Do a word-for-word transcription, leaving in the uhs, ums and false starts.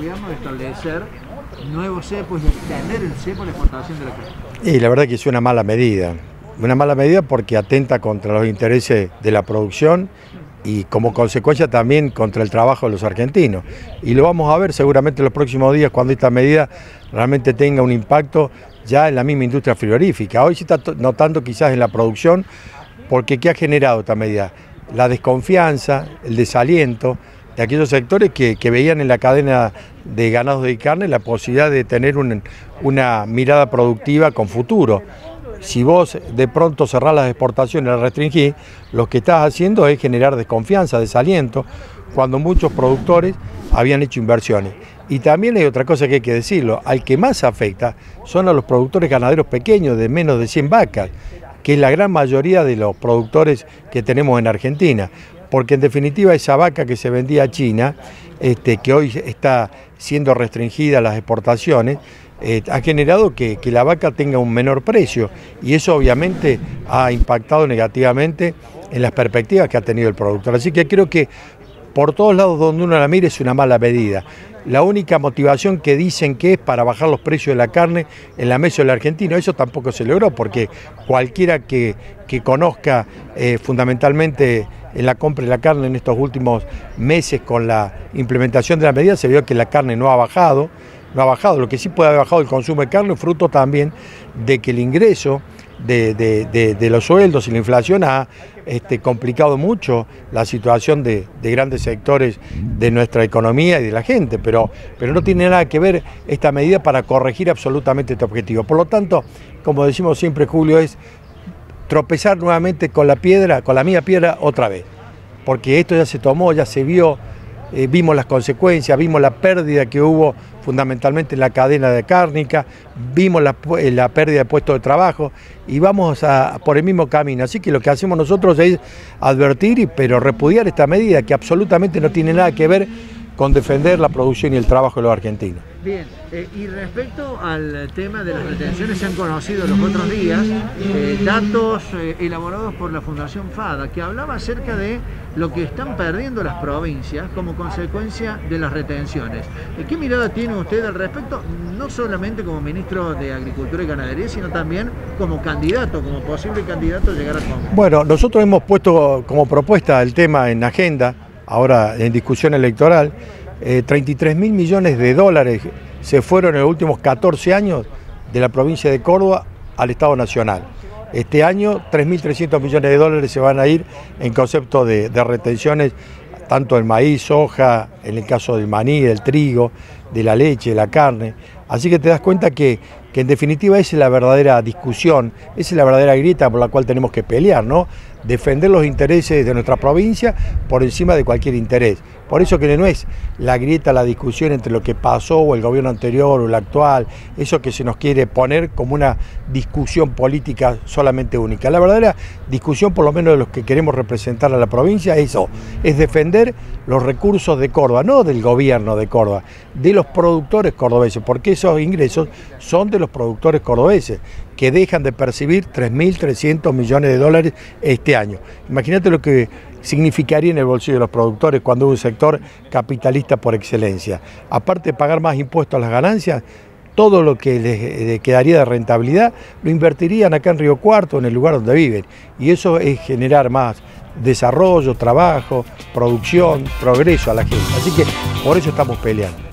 gobierno de establecer nuevos cepos y extender el cepo a la exportación de la carne? Y la verdad que es una mala medida, una mala medida porque atenta contra los intereses de la producción y como consecuencia también contra el trabajo de los argentinos. Y lo vamos a ver seguramente en los próximos días cuando esta medida realmente tenga un impacto ya en la misma industria frigorífica. Hoy se está notando quizás en la producción, porque ¿qué ha generado esta medida? La desconfianza, el desaliento de aquellos sectores que, que veían en la cadena de ganados y carne la posibilidad de tener un, una mirada productiva con futuro. Si vos de pronto cerrás las exportaciones, las restringís, lo que estás haciendo es generar desconfianza, desaliento, cuando muchos productores habían hecho inversiones. Y también hay otra cosa que hay que decirlo, al que más afecta son a los productores ganaderos pequeños de menos de cien vacas, que es la gran mayoría de los productores que tenemos en Argentina, porque en definitiva esa vaca que se vendía a China, este, que hoy está siendo restringida las exportaciones, eh, ha generado que, que la vaca tenga un menor precio y eso obviamente ha impactado negativamente en las perspectivas que ha tenido el productor. Así que creo que por todos lados donde uno la mire es una mala medida. La única motivación que dicen que es para bajar los precios de la carne en la mesa del argentino, eso tampoco se logró, porque cualquiera que, que conozca eh, fundamentalmente en la compra de la carne en estos últimos meses con la implementación de la medida, se vio que la carne no ha bajado, no ha bajado. Lo que sí puede haber bajado el consumo de carne, fruto también de que el ingreso de, de, de, de los sueldos y la inflación ha este, complicado mucho la situación de, de grandes sectores de nuestra economía y de la gente, pero, pero no tiene nada que ver esta medida para corregir absolutamente este objetivo. Por lo tanto, como decimos siempre, Julio, es tropezar nuevamente con la piedra, con la misma piedra otra vez, porque esto ya se tomó, ya se vio, eh, vimos las consecuencias, vimos la pérdida que hubo fundamentalmente en la cadena de cárnica, vimos la, la pérdida de puestos de trabajo y vamos a, por el mismo camino. Así que lo que hacemos nosotros es advertir, pero repudiar esta medida que absolutamente no tiene nada que ver con defender la producción y el trabajo de los argentinos. Bien, eh, y respecto al tema de las retenciones, se han conocido los otros días eh, datos eh, elaborados por la Fundación FADA, que hablaba acerca de lo que están perdiendo las provincias como consecuencia de las retenciones. ¿Qué mirada tiene usted al respecto, no solamente como ministro de Agricultura y Ganadería, sino también como candidato, como posible candidato a llegar al Congreso? Bueno, nosotros hemos puesto como propuesta el tema en agenda, ahora en discusión electoral. eh, treinta y tres mil millones de dólares se fueron en los últimos catorce años de la provincia de Córdoba al Estado Nacional. Este año tres mil trescientos millones de dólares se van a ir en concepto de, de retenciones, tanto en maíz, soja, en el caso del maní, del trigo, de la leche, de la carne. Así que te das cuenta que, que en definitiva esa es la verdadera discusión, esa es la verdadera grieta por la cual tenemos que pelear, ¿no? Defender los intereses de nuestra provincia por encima de cualquier interés. Por eso que no es la grieta, la discusión entre lo que pasó o el gobierno anterior o el actual, eso que se nos quiere poner como una discusión política solamente única. La verdadera discusión, por lo menos de los que queremos representar a la provincia, es eso, es defender los recursos de Córdoba, no del gobierno de Córdoba, de los productores cordobeses, porque esos ingresos son de los productores cordobeses, que dejan de percibir tres mil trescientos millones de dólares este año. Imagínate lo que significaría en el bolsillo de los productores cuando hubo un sector capitalista por excelencia. Aparte de pagar más impuestos a las ganancias, todo lo que les quedaría de rentabilidad lo invertirían acá en Río Cuarto, en el lugar donde viven. Y eso es generar más desarrollo, trabajo, producción, progreso a la gente. Así que por eso estamos peleando.